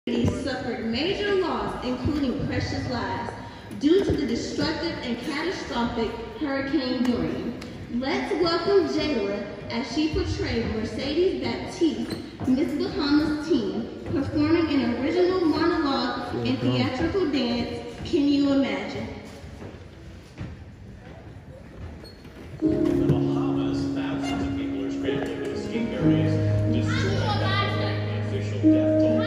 suffered major loss, including precious lives, due to the destructive and catastrophic Hurricane Dorian. Let's welcome Jayla as she portrayed Mercedes Baptiste, Miss Bahama's teen, performing an original monologue and theatrical dance, Can You Imagine? The Bahamas, thousands of people are scrambling to escape areas destroyed by the official death toll.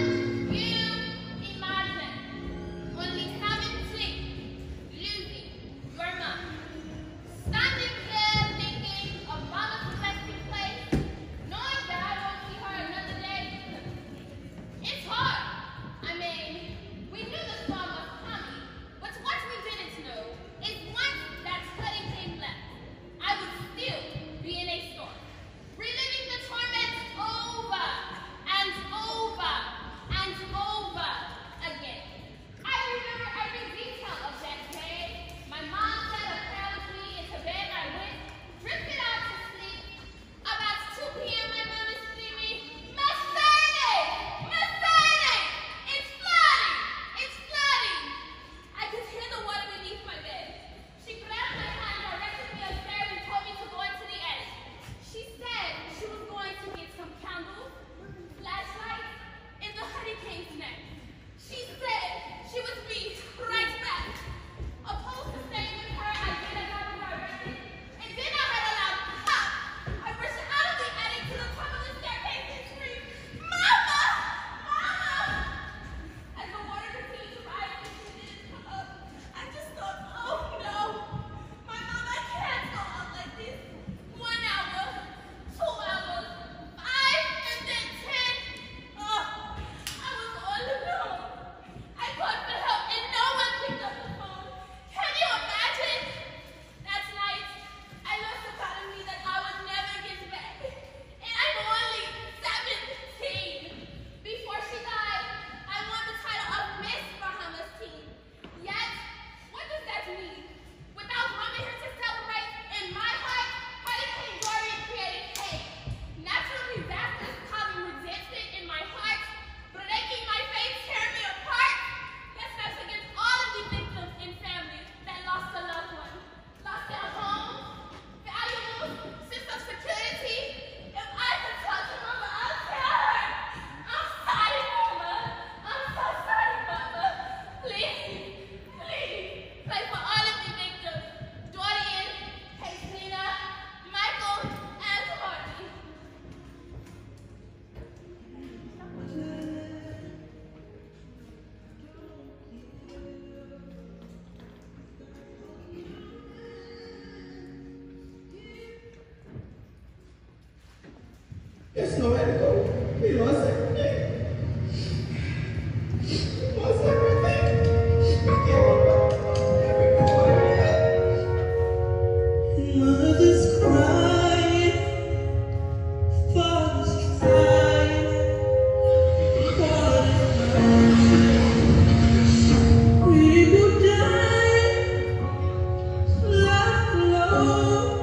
There's nowhere to go. We lost everything. We lost everything. We can't go back. Every corner. Mother's crying. Father's trying. Father's crying. People dying. Left alone.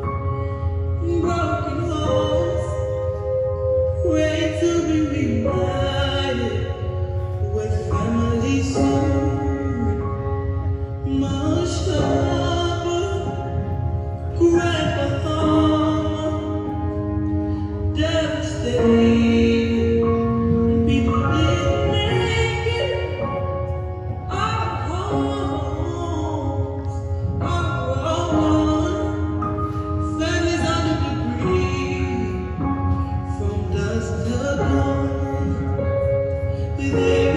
Broken homes. Pray to be reunited with family soon. Mama Sharper, Grandpa home, devastated. People didn't make it. Our homes are gone. Families under debris. From dusk till dawn, with